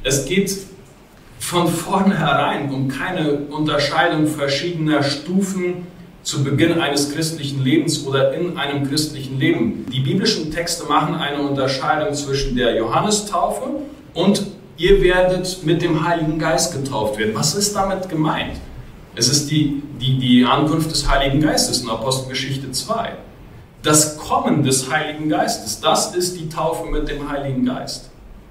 Es geht von vornherein um keine Unterscheidung verschiedener Stufen zu Beginn eines christlichen Lebens oder in einem christlichen Leben. Die biblischen Texte machen eine Unterscheidung zwischen der Johannestaufe und ihr werdet mit dem Heiligen Geist getauft werden. Was ist damit gemeint? Es ist die Ankunft des Heiligen Geistes in Apostelgeschichte 2. Das Kommen des Heiligen Geistes, das ist die Taufe mit dem Heiligen Geist.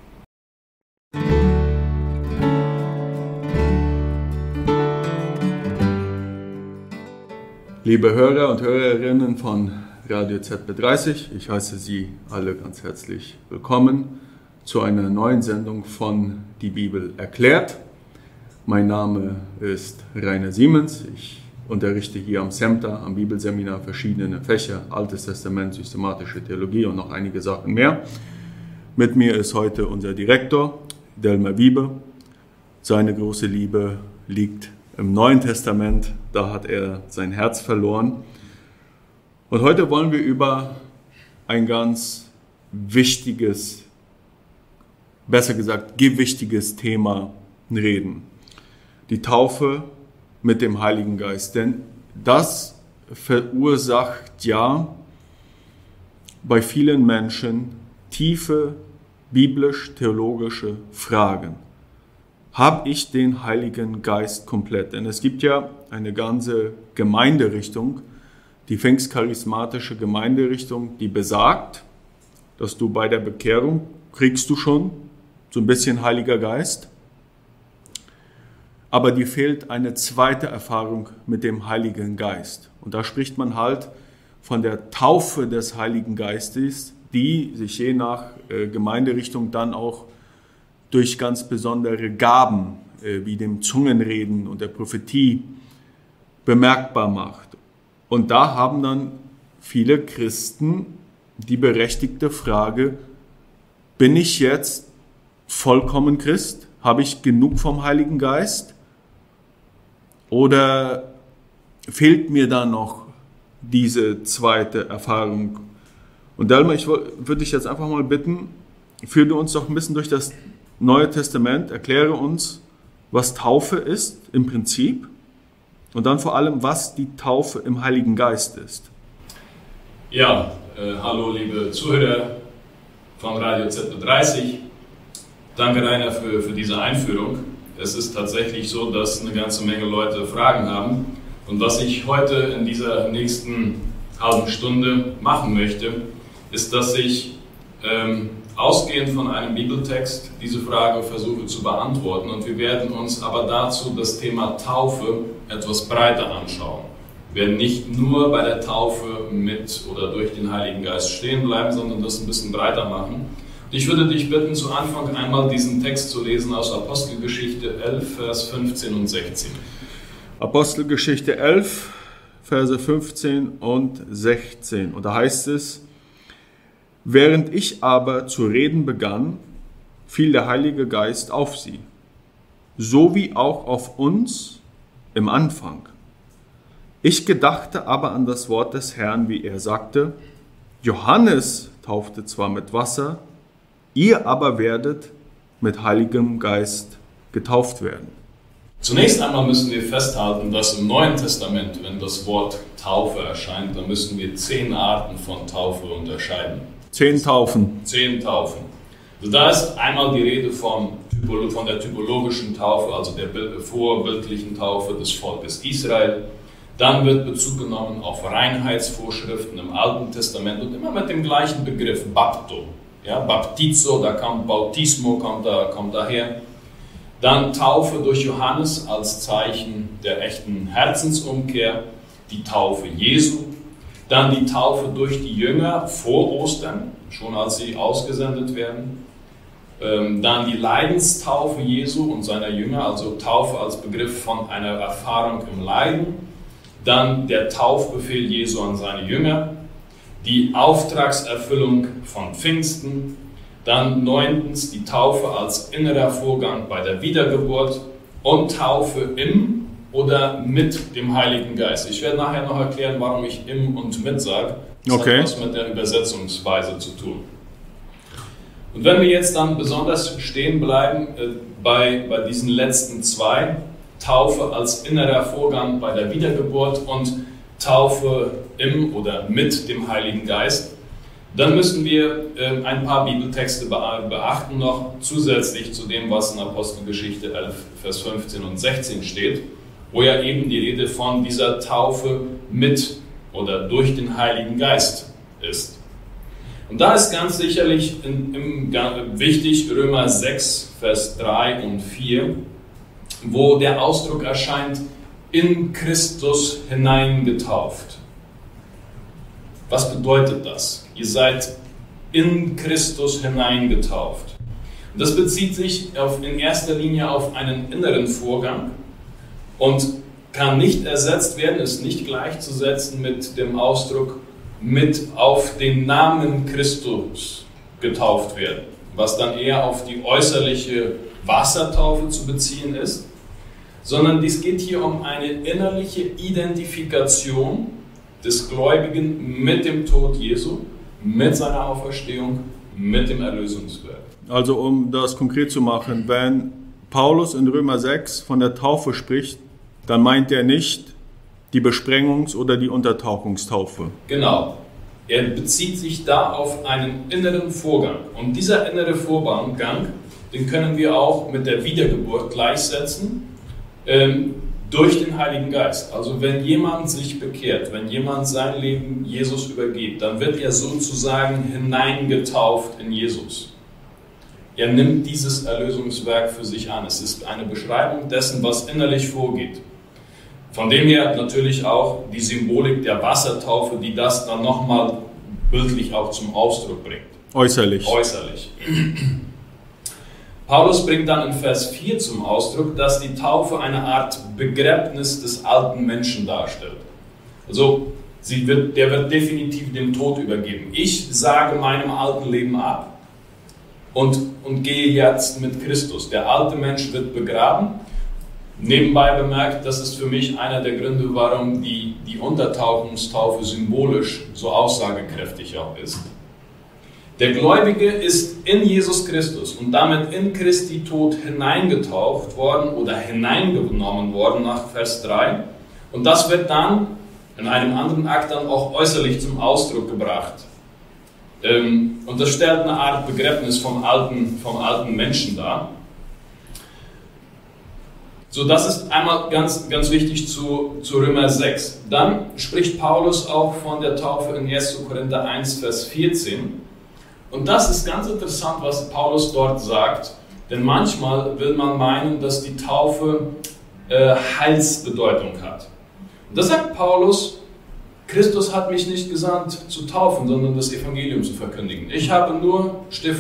Liebe Hörer und Hörerinnen von Radio ZB30, ich heiße Sie alle ganz herzlich willkommen zu einer neuen Sendung von Die Bibel erklärt. Mein Name ist Rainer Siemens, ich unterrichte hier am SEMTA, am Bibelseminar, verschiedene Fächer, Altes Testament, systematische Theologie und noch einige Sachen mehr. Mit mir ist heute unser Direktor, Delmar Wiebe. Seine große Liebe liegt im Neuen Testament, da hat er sein Herz verloren. Und heute wollen wir über ein ganz wichtiges, besser gesagt, gewichtiges Thema reden. Die Taufe mit dem Heiligen Geist. Denn das verursacht ja bei vielen Menschen tiefe biblisch-theologische Fragen. Habe ich den Heiligen Geist komplett? Denn es gibt ja eine ganze Gemeinderichtung, die pfingstcharismatische Gemeinderichtung, die besagt, dass du bei der Bekehrung kriegst du schon so ein bisschen Heiliger Geist, aber dir fehlt eine zweite Erfahrung mit dem Heiligen Geist. Und da spricht man halt von der Taufe des Heiligen Geistes, die sich je nach Gemeinderichtung dann auch durch ganz besondere Gaben wie dem Zungenreden und der Prophetie bemerkbar macht. Und da haben dann viele Christen die berechtigte Frage, bin ich jetzt vollkommen Christ? Habe ich genug vom Heiligen Geist? Oder fehlt mir da noch diese zweite Erfahrung? Und Delmar, ich würde dich jetzt einfach mal bitten, führe uns doch ein bisschen durch das Neue Testament, erkläre uns, was Taufe ist im Prinzip und dann vor allem, was die Taufe im Heiligen Geist ist. Ja, hallo liebe Zuhörer von Radio ZB30. Danke Rainer für diese Einführung. Es ist tatsächlich so, dass eine ganze Menge Leute Fragen haben und was ich heute in dieser nächsten halben Stunde machen möchte, ist, dass ich ausgehend von einem Bibeltext diese Frage versuche zu beantworten und wir werden uns aber dazu das Thema Taufe etwas breiter anschauen. Wir werden nicht nur bei der Taufe mit oder durch den Heiligen Geist stehen bleiben, sondern das ein bisschen breiter machen. Und ich würde dich bitten, zu Anfang einmal diesen Text zu lesen aus Apostelgeschichte 11, Vers 15 und 16. Apostelgeschichte 11, Verse 15 und 16. Und da heißt es: Während ich aber zu reden begann, fiel der Heilige Geist auf sie, so wie auch auf uns im Anfang. Ich gedachte aber an das Wort des Herrn, wie er sagte: Johannes taufte zwar mit Wasser, ihr aber werdet mit Heiligem Geist getauft werden. Zunächst einmal müssen wir festhalten, dass im Neuen Testament, wenn das Wort Taufe erscheint, dann müssen wir 10 Arten von Taufe unterscheiden. 10 Taufen. 10 Taufen. Also da ist einmal die Rede von der typologischen Taufe, also der vorbildlichen Taufe des Volkes Israel. Dann wird Bezug genommen auf Reinheitsvorschriften im Alten Testament und immer mit dem gleichen Begriff Bapto. Ja, Baptizo, da kommt Bautismo, kommt daher. Dann Taufe durch Johannes als Zeichen der echten Herzensumkehr, die Taufe Jesu. Dann die Taufe durch die Jünger vor Ostern, schon als sie ausgesendet werden. Dann die Leidenstaufe Jesu und seiner Jünger, also Taufe als Begriff von einer Erfahrung im Leiden. Dann der Taufbefehl Jesu an seine Jünger. Die Auftragserfüllung von Pfingsten. Dann 9. die Taufe als innerer Vorgang bei der Wiedergeburt. Und Taufe im oder mit dem Heiligen Geist. Ich werde nachher noch erklären, warum ich im und mit sage. Das hat was mit der Übersetzungsweise zu tun. Und wenn wir jetzt dann besonders stehen bleiben bei diesen letzten zwei, Taufe als innerer Vorgang bei der Wiedergeburt und Taufe im oder mit dem Heiligen Geist, dann müssen wir ein paar Bibeltexte beachten, noch zusätzlich zu dem, was in Apostelgeschichte 11, Vers 15 und 16 steht, wo ja eben die Rede von dieser Taufe mit oder durch den Heiligen Geist ist. Und da ist ganz sicherlich wichtig Römer 6, Vers 3 und 4, wo der Ausdruck erscheint, in Christus hineingetauft. Was bedeutet das? Ihr seid in Christus hineingetauft. Und das bezieht sich in erster Linie auf einen inneren Vorgang und kann nicht ersetzt werden, ist nicht gleichzusetzen mit dem Ausdruck mit auf den Namen Christus getauft werden, was dann eher auf die äußerliche Wassertaufe zu beziehen ist, sondern dies geht hier um eine innerliche Identifikation des Gläubigen mit dem Tod Jesu, mit seiner Auferstehung, mit dem Erlösungswerk. Also um das konkret zu machen, wenn Paulus in Römer 6 von der Taufe spricht, dann meint er nicht die Besprengungs- oder die Untertauchungstaufe. Genau. Er bezieht sich da auf einen inneren Vorgang. Und dieser innere Vorgang, den können wir auch mit der Wiedergeburt gleichsetzen, durch den Heiligen Geist. Also wenn jemand sich bekehrt, wenn jemand sein Leben Jesus übergibt, dann wird er sozusagen hineingetauft in Jesus. Er nimmt dieses Erlösungswerk für sich an. Es ist eine Beschreibung dessen, was innerlich vorgeht. Von dem her natürlich auch die Symbolik der Wassertaufe, die das dann nochmal bildlich auch zum Ausdruck bringt. Äußerlich. Paulus bringt dann in Vers 4 zum Ausdruck, dass die Taufe eine Art Begräbnis des alten Menschen darstellt. Also der wird definitiv dem Tod übergeben. Ich sage meinem alten Leben ab und gehe jetzt mit Christus. Der alte Mensch wird begraben. Nebenbei bemerkt, das ist für mich einer der Gründe, warum die Untertauchungstaufe symbolisch so aussagekräftig auch ist. Der Gläubige ist in Jesus Christus und damit in Christi Tod hineingetaucht worden oder hineingenommen worden nach Vers 3. Und das wird dann in einem anderen Akt dann auch äußerlich zum Ausdruck gebracht. Und das stellt eine Art Begräbnis vom alten Menschen dar. So, das ist einmal ganz, ganz wichtig zu Römer 6. Dann spricht Paulus auch von der Taufe in 1. Korinther 1, Vers 14. Und das ist ganz interessant, was Paulus dort sagt. Denn manchmal will man meinen, dass die Taufe Heilsbedeutung hat. Und da sagt Paulus, Christus hat mich nicht gesandt zu taufen, sondern das Evangelium zu verkündigen. Ich habe nur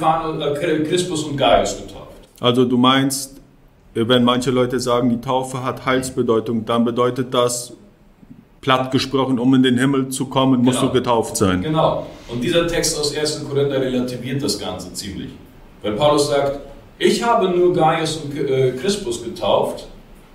Crispus und Gaius getauft. Also du meinst, wenn manche Leute sagen, die Taufe hat Heilsbedeutung, dann bedeutet das, platt gesprochen, um in den Himmel zu kommen, musst du getauft sein. Genau. Und dieser Text aus 1. Korinther relativiert das Ganze ziemlich. Weil Paulus sagt, ich habe nur Gaius und Crispus getauft,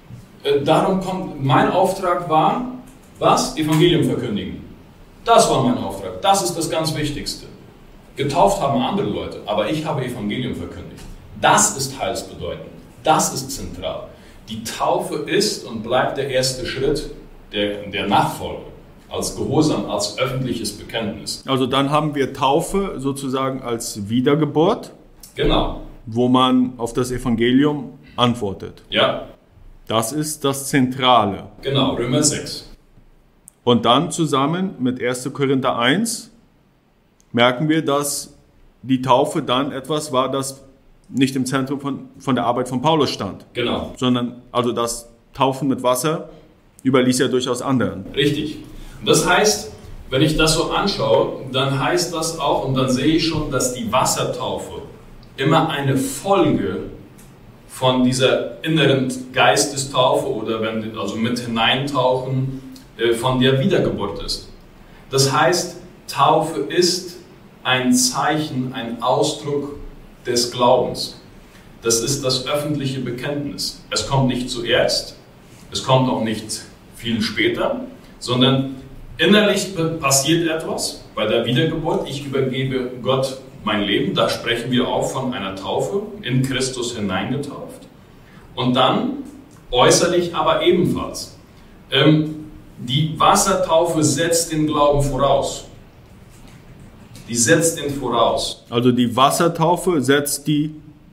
darum kommt, mein Auftrag war, was? Evangelium verkündigen. Das war mein Auftrag. Das ist das ganz Wichtigste. Getauft haben andere Leute, aber ich habe Evangelium verkündigt. Das ist heilsbedeutend. Das ist zentral. Die Taufe ist und bleibt der erste Schritt der Nachfolge, als Gehorsam, als öffentliches Bekenntnis. Also dann haben wir Taufe sozusagen als Wiedergeburt, genau, wo man auf das Evangelium antwortet. Ja. Das ist das Zentrale. Genau, Römer 6. Und dann zusammen mit 1. Korinther 1 merken wir, dass die Taufe dann etwas war, das nicht im Zentrum von der Arbeit von Paulus stand. Genau. Sondern also das Taufen mit Wasser überließ er durchaus anderen. Richtig. Und das heißt, wenn ich das so anschaue, dann heißt das auch, und dann sehe ich schon, dass die Wassertaufe immer eine Folge von dieser inneren Geistestaufe oder also mit hineintauchen von der Wiedergeburt ist. Das heißt, Taufe ist ein Zeichen, ein Ausdruck des Glaubens. Das ist das öffentliche Bekenntnis. Es kommt nicht zuerst, es kommt auch nicht viel später, sondern innerlich passiert etwas bei der Wiedergeburt. Ich übergebe Gott mein Leben, da sprechen wir auch von einer Taufe, in Christus hineingetauft. Und dann äußerlich aber ebenfalls. Die Wassertaufe setzt den Glauben voraus. Die setzt den voraus. Also die Wassertaufe setzt die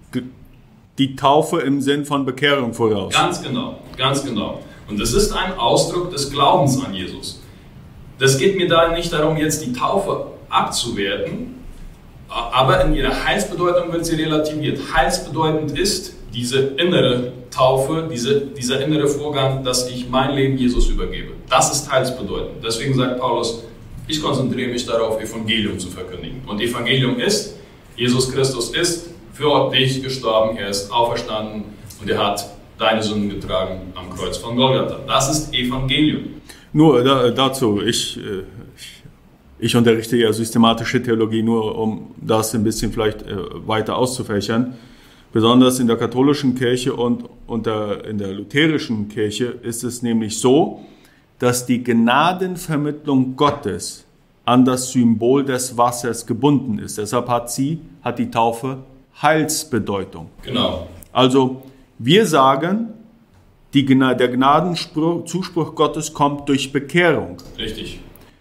Taufe im Sinn von Bekehrung voraus. Ganz genau, ganz genau. Und das ist ein Ausdruck des Glaubens an Jesus. Das geht mir da nicht darum, jetzt die Taufe abzuwerten, aber in ihrer Heilsbedeutung wird sie relativiert. Heilsbedeutend ist diese innere Taufe, dieser innere Vorgang, dass ich mein Leben Jesus übergebe. Das ist heilsbedeutend. Deswegen sagt Paulus, ich konzentriere mich darauf, Evangelium zu verkündigen. Und Evangelium ist, Jesus Christus ist für dich gestorben, er ist auferstanden und er hat deine Sünden getragen am Kreuz von Golgatha. Das ist Evangelium. Nur dazu, ich unterrichte ja systematische Theologie, nur um das ein bisschen vielleicht weiter auszufächern. Besonders in der katholischen Kirche und in der lutherischen Kirche ist es nämlich so, dass die Gnadenvermittlung Gottes an das Symbol des Wassers gebunden ist. Deshalb hat die Taufe Heilsbedeutung. Genau. Also wir sagen, der Gnadenzuspruch Gottes kommt durch Bekehrung. Richtig.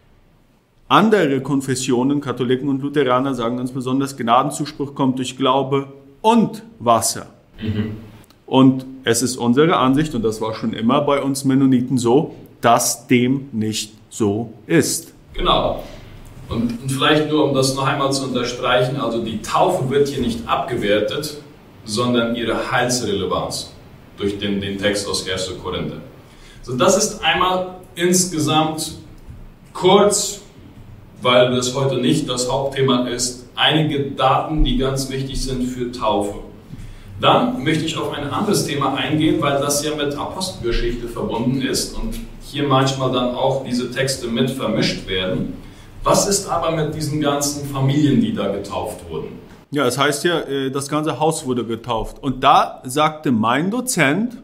Andere Konfessionen, Katholiken und Lutheraner, sagen ganz besonders, Gnadenzuspruch kommt durch Glaube und Wasser. Mhm. Und es ist unsere Ansicht, und das war schon immer bei uns Mennoniten so, dass dem nicht so ist. Genau. Und vielleicht nur, um das noch einmal zu unterstreichen, also die Taufe wird hier nicht abgewertet, sondern ihre Heilsrelevanz durch den Text aus 1. Korinther. So, das ist einmal insgesamt kurz, weil das heute nicht das Hauptthema ist, einige Daten, die ganz wichtig sind für Taufe. Dann möchte ich auf ein anderes Thema eingehen, weil das ja mit Apostelgeschichte verbunden ist und hier manchmal dann auch diese Texte mit vermischt werden. Was ist aber mit diesen ganzen Familien, die da getauft wurden? Ja, es heißt ja, das ganze Haus wurde getauft. Und da sagte mein Dozent,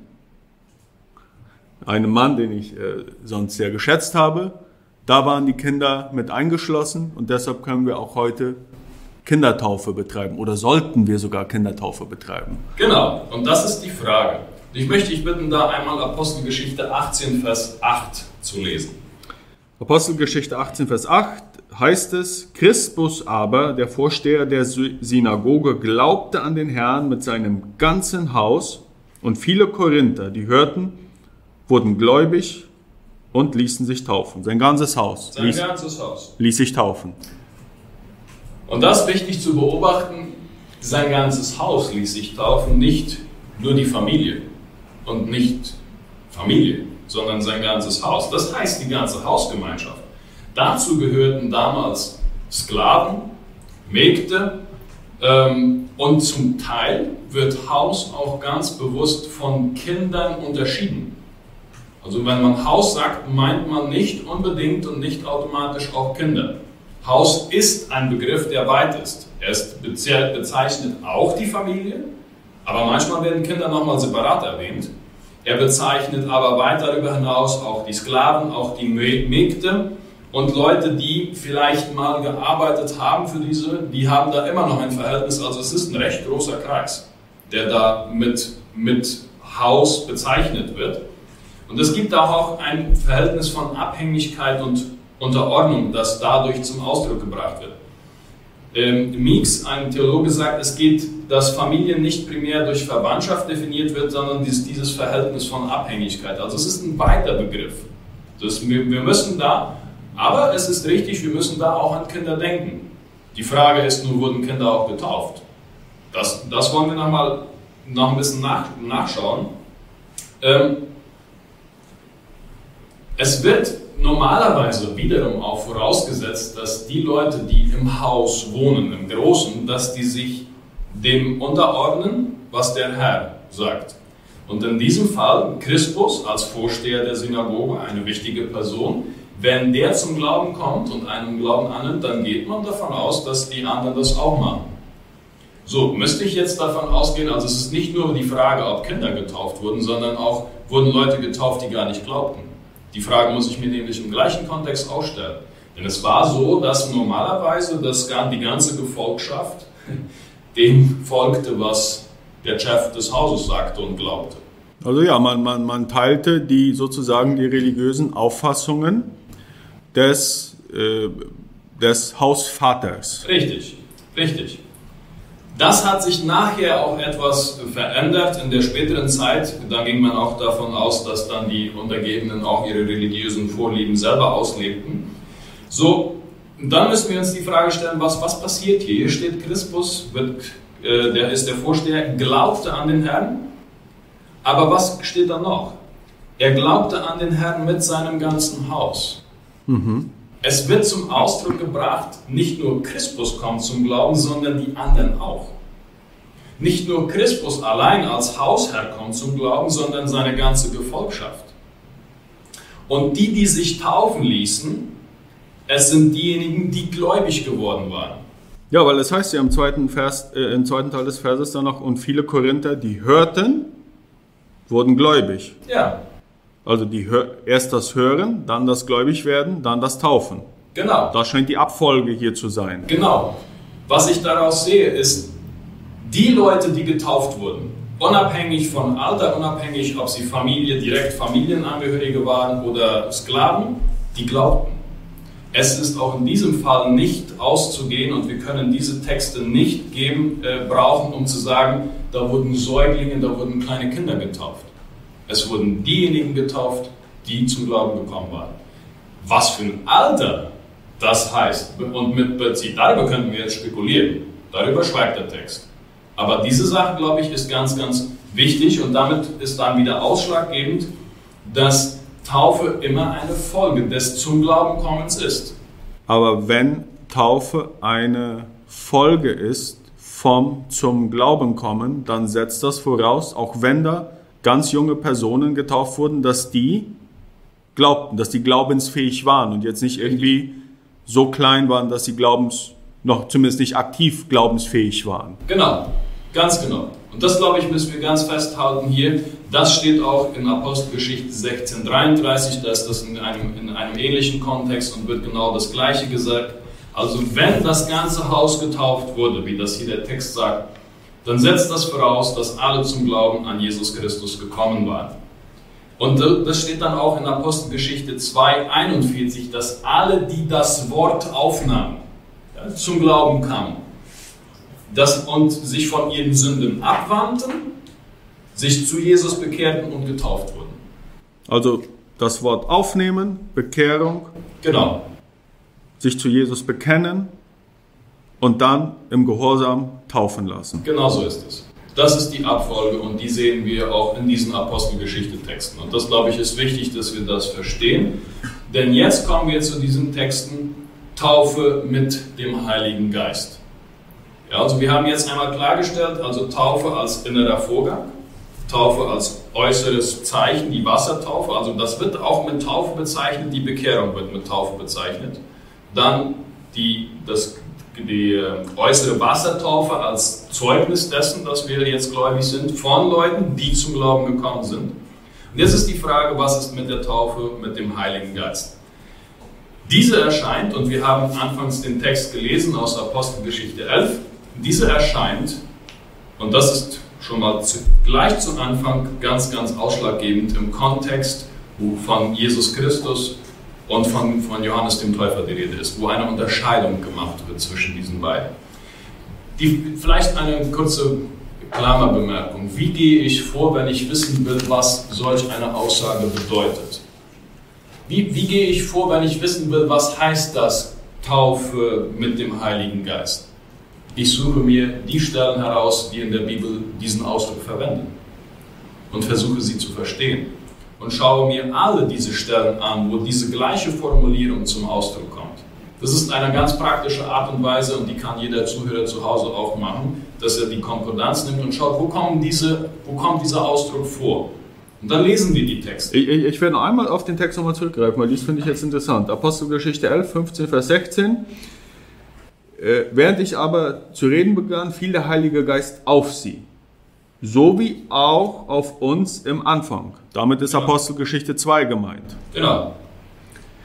einem Mann, den ich sonst sehr geschätzt habe, da waren die Kinder mit eingeschlossen und deshalb können wir auch heute Kindertaufe betreiben oder sollten wir sogar Kindertaufe betreiben. Genau, und das ist die Frage. Ich möchte dich bitten, da einmal Apostelgeschichte 18, Vers 8 zu lesen. Apostelgeschichte 18, Vers 8 heißt es, Crispus aber, der Vorsteher der Synagoge, glaubte an den Herrn mit seinem ganzen Haus und viele Korinther, die hörten, wurden gläubig und ließen sich taufen. Sein ganzes Haus ließ sich taufen. Und das ist wichtig zu beobachten, sein ganzes Haus ließ sich taufen, nicht nur die Familie und nicht Familie, sondern sein ganzes Haus. Das heißt die ganze Hausgemeinschaft. Dazu gehörten damals Sklaven, Mägde und zum Teil wird Haus auch ganz bewusst von Kindern unterschieden. Also wenn man Haus sagt, meint man nicht unbedingt und nicht automatisch auch Kinder. Haus ist ein Begriff, der weit ist. Er bezeichnet auch die Familie, aber manchmal werden Kinder nochmal separat erwähnt. Er bezeichnet aber weit darüber hinaus auch die Sklaven, auch die Mägde und Leute, die vielleicht mal gearbeitet haben für diese, die haben da immer noch ein Verhältnis. Also es ist ein recht großer Kreis, der da mit Haus bezeichnet wird. Und es gibt auch ein Verhältnis von Abhängigkeit und Unterordnung, das dadurch zum Ausdruck gebracht wird. Meeks, ein Theologe, sagt, es geht, dass Familie nicht primär durch Verwandtschaft definiert wird, sondern dieses Verhältnis von Abhängigkeit. Also es ist ein weiter Begriff. Wir müssen da, aber es ist richtig, wir müssen da auch an Kinder denken. Die Frage ist nur, wurden Kinder auch getauft? Das wollen wir noch ein bisschen nachschauen. Es wird normalerweise wiederum auch vorausgesetzt, dass die Leute, die im Haus wohnen, im Großen, dass die sich dem unterordnen, was der Herr sagt. Und in diesem Fall, Crispus als Vorsteher der Synagoge, eine wichtige Person, wenn der zum Glauben kommt und einen Glauben annimmt, dann geht man davon aus, dass die anderen das auch machen. So, müsste ich jetzt davon ausgehen, also es ist nicht nur die Frage, ob Kinder getauft wurden, sondern auch, wurden Leute getauft, die gar nicht glaubten. Die Frage muss ich mir nämlich im gleichen Kontext auch stellen. Denn es war so, dass normalerweise die ganze Gefolgschaft dem folgte, was der Chef des Hauses sagte und glaubte. Also ja, man teilte sozusagen die religiösen Auffassungen des Hausvaters. Richtig, richtig. Das hat sich nachher auch etwas verändert in der späteren Zeit. Da ging man auch davon aus, dass dann die Untergebenen auch ihre religiösen Vorlieben selber auslebten. So, dann müssen wir uns die Frage stellen, was passiert hier? Hier steht, Crispus, der ist der Vorsteher, glaubte an den Herrn. Aber was steht da noch? Er glaubte an den Herrn mit seinem ganzen Haus. Mhm. Es wird zum Ausdruck gebracht, nicht nur Crispus kommt zum Glauben, sondern die anderen auch. Nicht nur Crispus allein als Hausherr kommt zum Glauben, sondern seine ganze Gefolgschaft. Und die sich taufen ließen, es sind diejenigen, die gläubig geworden waren. Ja, weil es heißt ja im zweiten Teil des Verses dann noch, und viele Korinther, die hörten, wurden gläubig. Ja. Also erst das Hören, dann das Gläubigwerden, dann das Taufen. Genau. Das scheint die Abfolge hier zu sein. Genau. Was ich daraus sehe, ist, die Leute, die getauft wurden, unabhängig von Alter, unabhängig, ob sie direkt Familienangehörige waren oder Sklaven, die glaubten. Es ist auch in diesem Fall nicht auszugehen und wir können diese Texte nicht brauchen, um zu sagen, da wurden Säuglinge, da wurden kleine Kinder getauft. Es wurden diejenigen getauft, die zum Glauben gekommen waren. Was für ein Alter das heißt und mit Bezug, darüber könnten wir jetzt spekulieren. Darüber schweigt der Text. Aber diese Sache, glaube ich, ist ganz, ganz wichtig und damit ist dann wieder ausschlaggebend, dass Taufe immer eine Folge des zum Glauben kommens ist. Aber wenn Taufe eine Folge ist vom zum Glauben kommen, dann setzt das voraus, auch wenn da ganz junge Personen getauft wurden, dass die glaubten, dass die glaubensfähig waren und jetzt nicht irgendwie so klein waren, dass sie zumindest nicht aktiv glaubensfähig waren. Genau, ganz genau. Und das, glaube ich, müssen wir ganz festhalten hier. Das steht auch in Apostelgeschichte 16,33, da ist das in einem ähnlichen Kontext und wird genau das Gleiche gesagt. Also wenn das ganze Haus getauft wurde, wie das hier der Text sagt, dann setzt das voraus, dass alle zum Glauben an Jesus Christus gekommen waren. Und das steht dann auch in Apostelgeschichte 2,41, dass alle, die das Wort aufnahmen, zum Glauben kamen und sich von ihren Sünden abwandten, sich zu Jesus bekehrten und getauft wurden. Also das Wort aufnehmen, Bekehrung, genau. Sich zu Jesus bekennen und dann im Gehorsam taufen lassen. Genau so ist es. Das ist die Abfolge und die sehen wir auch in diesen Apostelgeschichte-Texten. Und das, glaube ich, ist wichtig, dass wir das verstehen. Denn jetzt kommen wir zu diesen Texten Taufe mit dem Heiligen Geist. Ja, also wir haben jetzt einmal klargestellt, also Taufe als innerer Vorgang, Taufe als äußeres Zeichen, die Wassertaufe, also das wird auch mit Taufe bezeichnet, die Bekehrung wird mit Taufe bezeichnet. Dann die äußere Wassertaufe als Zeugnis dessen, dass wir jetzt gläubig sind, von Leuten, die zum Glauben gekommen sind. Und jetzt ist die Frage, was ist mit der Taufe mit dem Heiligen Geist? Diese erscheint, und wir haben anfangs den Text gelesen aus Apostelgeschichte 11, diese erscheint, und das ist schon mal gleich zu Anfang ganz, ganz ausschlaggebend im Kontext, wo von Jesus Christus und von Johannes dem Täufer die Rede ist, wo eine Unterscheidung gemacht wird zwischen diesen beiden. Vielleicht eine kurze Klammerbemerkung. Wie gehe ich vor, wenn ich wissen will, was solch eine Aussage bedeutet? Wie gehe ich vor, wenn ich wissen will, was heißt das Taufe mit dem Heiligen Geist? Ich suche mir die Stellen heraus, die in der Bibel diesen Ausdruck verwenden und versuche sie zu verstehen. Und schaue mir alle diese Stellen an, wo diese gleiche Formulierung zum Ausdruck kommt. Das ist eine ganz praktische Art und Weise und die kann jeder Zuhörer zu Hause auch machen, dass er die Konkordanz nimmt und schaut, wo kommt dieser Ausdruck vor. Und dann lesen wir die Texte. Ich werde noch einmal auf den Text nochmal zurückgreifen, weil dies finde ich jetzt interessant. Apostelgeschichte 11, 15, Vers 16. Während ich aber zu reden begann, fiel der Heilige Geist auf sie. So wie auch auf uns im Anfang. Damit ist Apostelgeschichte 2 gemeint. Genau.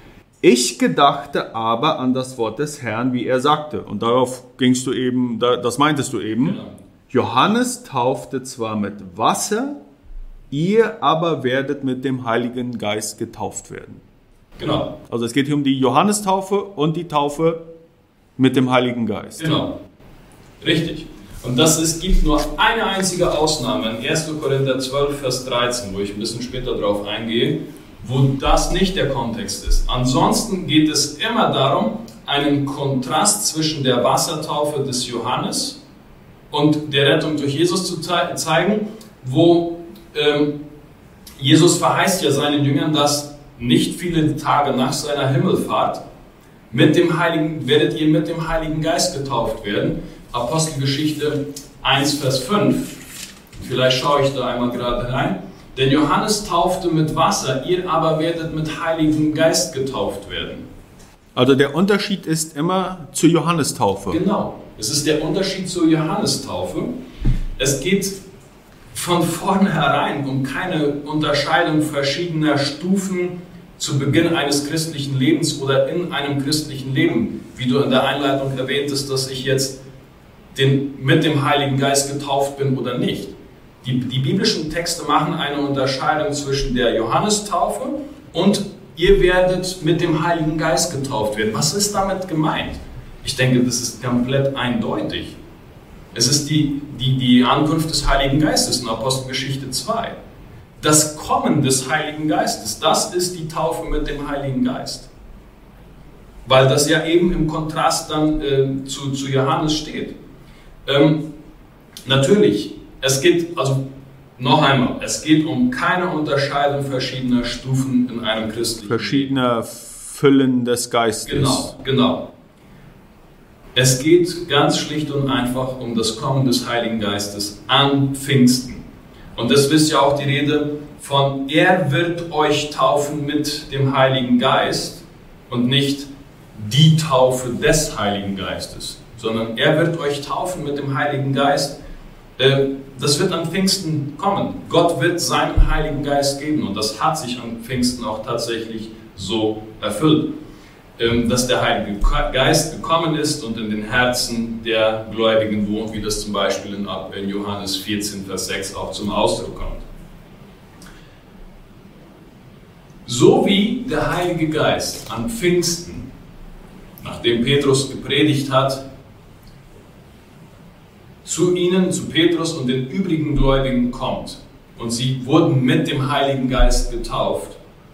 Ich gedachte aber an das Wort des Herrn, wie er sagte. Und darauf gingst du eben, das meintest du eben. Genau. Johannes taufte zwar mit Wasser, ihr aber werdet mit dem Heiligen Geist getauft werden. Genau. Also es geht hier um die Johannestaufe und die Taufe mit dem Heiligen Geist. Genau. Richtig. Und gibt nur eine einzige Ausnahme in 1. Korinther 12, Vers 13, wo ich ein bisschen später drauf eingehe, wo das nicht der Kontext ist. Ansonsten geht es immer darum, einen Kontrast zwischen der Wassertaufe des Johannes und der Rettung durch Jesus zu zeigen, wo Jesus verheißt ja seinen Jüngern, dass nicht viele Tage nach seiner Himmelfahrt werdet ihr mit dem Heiligen Geist getauft werden. Apostelgeschichte 1, Vers 5. Vielleicht schaue ich da einmal gerade rein. Denn Johannes taufte mit Wasser, ihr aber werdet mit Heiligem Geist getauft werden. Also der Unterschied ist immer zur Johannestaufe. Genau, es ist der Unterschied zur Johannestaufe. Es geht von vornherein um keine Unterscheidung verschiedener Stufen zu Beginn eines christlichen Lebens oder in einem christlichen Leben. Wie du in der Einleitung erwähntest, dass ich jetzt mit dem Heiligen Geist getauft bin oder nicht. Die biblischen Texte machen eine Unterscheidung zwischen der Johannestaufe und ihr werdet mit dem Heiligen Geist getauft werden. Was ist damit gemeint? Ich denke, das ist komplett eindeutig. Es ist die Ankunft des Heiligen Geistes in Apostelgeschichte 2. Das Kommen des Heiligen Geistes, das ist die Taufe mit dem Heiligen Geist. Weil das ja eben im Kontrast dann zu Johannes steht. Natürlich, es geht um keine Unterscheidung verschiedener Stufen in einem christlichen Leben. Verschiedener Füllen des Geistes. Genau. Es geht ganz schlicht und einfach um das Kommen des Heiligen Geistes an Pfingsten. Und das ist ja auch die Rede von, er wird euch taufen mit dem Heiligen Geist und nicht die Taufe des Heiligen Geistes, sondern er wird euch taufen mit dem Heiligen Geist. Das wird an Pfingsten kommen. Gott wird seinen Heiligen Geist geben und das hat sich an Pfingsten auch tatsächlich so erfüllt, dass der Heilige Geist gekommen ist und in den Herzen der Gläubigen wohnt, wie das zum Beispiel in Johannes 14, Vers 6 auch zum Ausdruck kommt. So wie der Heilige Geist an Pfingsten, nachdem Petrus gepredigt hat, zu ihnen, zu Petrus und den übrigen Gläubigen kommt und sie wurden mit dem Heiligen Geist getauft,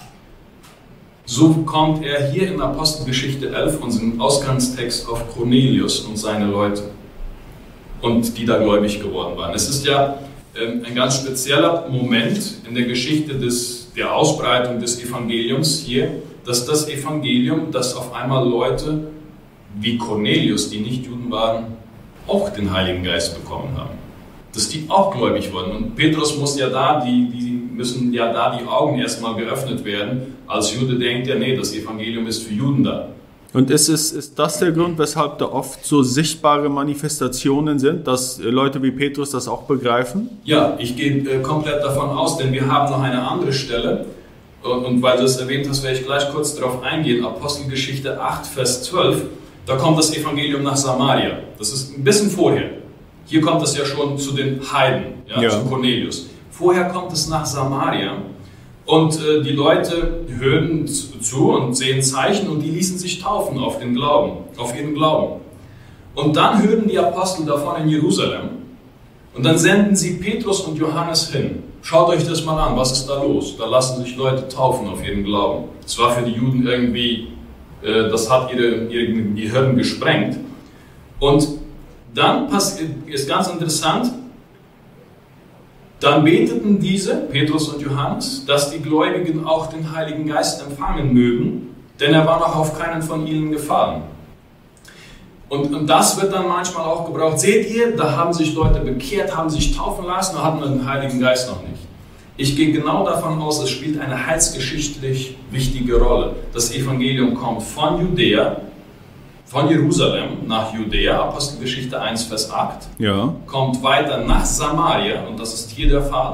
so kommt er hier in Apostelgeschichte 11, unserem Ausgangstext, auf Cornelius und seine Leute und die da gläubig geworden waren. Es ist ja ein ganz spezieller Moment in der Geschichte der Ausbreitung des Evangeliums hier, dass das Evangelium, dass auf einmal Leute wie Cornelius, die nicht Juden waren, auch den Heiligen Geist bekommen haben. Dass die auch gläubig wurden. Und Petrus müssen ja da die Augen erstmal geöffnet werden. Als Jude denkt er, nee, das Evangelium ist für Juden da. Und ist das der Grund, weshalb da oft so sichtbare Manifestationen sind, dass Leute wie Petrus das auch begreifen? Ja, ich gehe komplett davon aus, denn wir haben noch eine andere Stelle. Und weil du es erwähnt hast, werde ich gleich kurz darauf eingehen. Apostelgeschichte 8, Vers 12. Da kommt das Evangelium nach Samaria. Das ist ein bisschen vorher. Hier kommt es ja schon zu den Heiden, zu Cornelius. Vorher kommt es nach Samaria und die Leute hören zu und sehen Zeichen und die ließen sich taufen auf ihren Glauben. Und dann hören die Apostel davon in Jerusalem und dann senden sie Petrus und Johannes hin. Schaut euch das mal an, was ist da los? Da lassen sich Leute taufen auf ihren Glauben. Das war für die Juden irgendwie, das hat ihre Gehirn gesprengt. Und dann ist ganz interessant, dann beteten diese, Petrus und Johannes, dass die Gläubigen auch den Heiligen Geist empfangen mögen, denn er war noch auf keinen von ihnen gefahren. Und das wird dann manchmal auch gebraucht. Seht ihr, da haben sich Leute bekehrt, haben sich taufen lassen und hatten den Heiligen Geist noch nicht. Ich gehe genau davon aus, es spielt eine heilsgeschichtlich wichtige Rolle. Das Evangelium kommt von Jerusalem nach Judäa, Apostelgeschichte 1, Vers 8, kommt weiter nach Samaria, und das ist hier der Fall.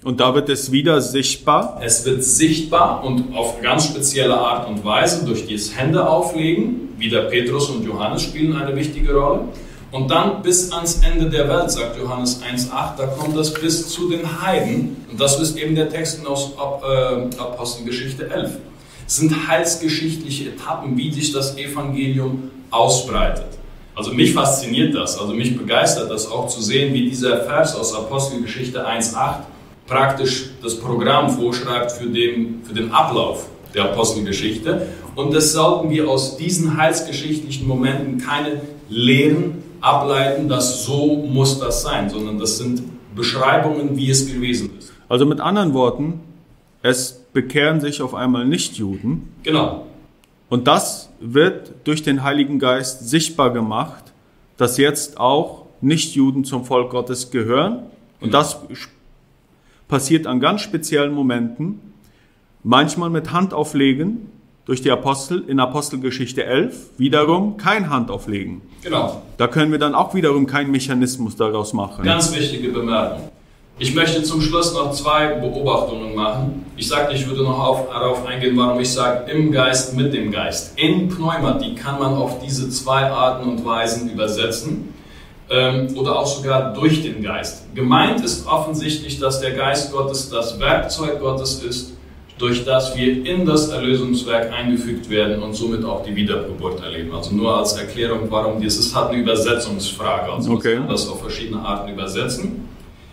Und da wird es wieder sichtbar. Es wird sichtbar und auf ganz spezielle Art und Weise durch das Händeauflegen. Wieder Petrus und Johannes spielen eine wichtige Rolle. Und dann bis ans Ende der Welt, sagt Johannes 1,8, da kommt das bis zu den Heiden. Und das ist eben der Text aus Apostelgeschichte 11. Es sind heilsgeschichtliche Etappen, wie sich das Evangelium ausbreitet. Also mich fasziniert das, also mich begeistert das auch zu sehen, wie dieser Vers aus Apostelgeschichte 1,8 praktisch das Programm vorschreibt für den Ablauf der Apostelgeschichte. Und das sollten wir aus diesen heilsgeschichtlichen Momenten keine Lehren ableiten, dass so muss das sein, sondern das sind Beschreibungen, wie es gewesen ist. Also mit anderen Worten, es bekehren sich auf einmal Nichtjuden. Genau. Und das wird durch den Heiligen Geist sichtbar gemacht, dass jetzt auch Nichtjuden zum Volk Gottes gehören. Und das passiert an ganz speziellen Momenten, manchmal mit Handauflegen durch die Apostel, in Apostelgeschichte 11, wiederum kein Handauflegen. Genau. Da können wir dann auch wiederum keinen Mechanismus daraus machen. Ganz wichtige Bemerkung. Ich möchte zum Schluss noch 2 Beobachtungen machen. Ich sagte, ich würde noch darauf eingehen, warum ich sage, im Geist, mit dem Geist. In Pneumatik kann man auf diese 2 Arten und Weisen übersetzen oder auch sogar durch den Geist. Gemeint ist offensichtlich, dass der Geist Gottes das Werkzeug Gottes ist, durch das wir in das Erlösungswerk eingefügt werden und somit auch die Wiedergeburt erleben. Also nur als Erklärung, warum dieses hat eine Übersetzungsfrage. Also man kann das auf verschiedene Arten übersetzen.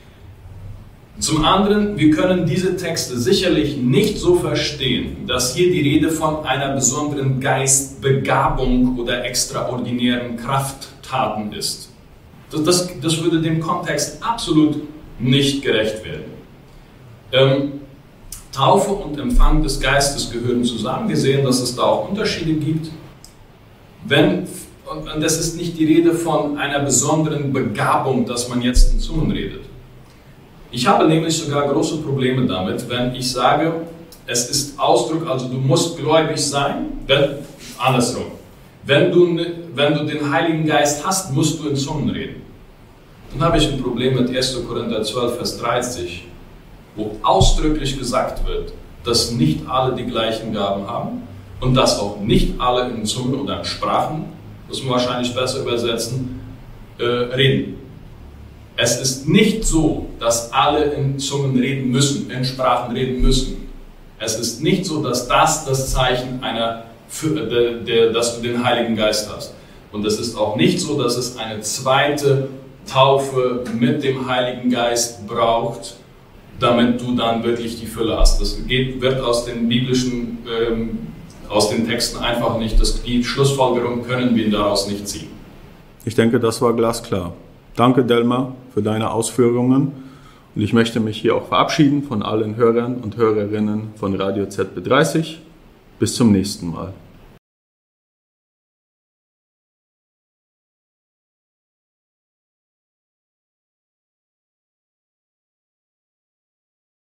Zum anderen, wir können diese Texte sicherlich nicht so verstehen, dass hier die Rede von einer besonderen Geistbegabung oder extraordinären Krafttaten ist. Das würde dem Kontext absolut nicht gerecht werden. Taufe und Empfang des Geistes gehören zusammen. Wir sehen, dass es da auch Unterschiede gibt. Und das ist nicht die Rede von einer besonderen Begabung, dass man jetzt in Zungen redet. Ich habe nämlich sogar große Probleme damit, wenn ich sage, es ist Ausdruck, also du musst gläubig sein, andersrum. Wenn du den Heiligen Geist hast, musst du in Zungen reden. Dann habe ich ein Problem mit 1. Korinther 12, Vers 30, wo ausdrücklich gesagt wird, dass nicht alle die gleichen Gaben haben und dass auch nicht alle in Zungen oder in Sprachen, das muss man wahrscheinlich besser übersetzen, reden. Es ist nicht so, dass alle in Zungen reden müssen, in Sprachen reden müssen. Es ist nicht so, dass das Zeichen dass du den Heiligen Geist hast. Und es ist auch nicht so, dass es eine zweite Taufe mit dem Heiligen Geist braucht, damit du dann wirklich die Fülle hast. Das wird aus den biblischen, aus den Texten einfach nicht, die Schlussfolgerung können wir daraus nicht ziehen. Ich denke, das war glasklar. Danke, Delmar, für deine Ausführungen. Und ich möchte mich hier auch verabschieden von allen Hörern und Hörerinnen von Radio ZB30. Bis zum nächsten Mal.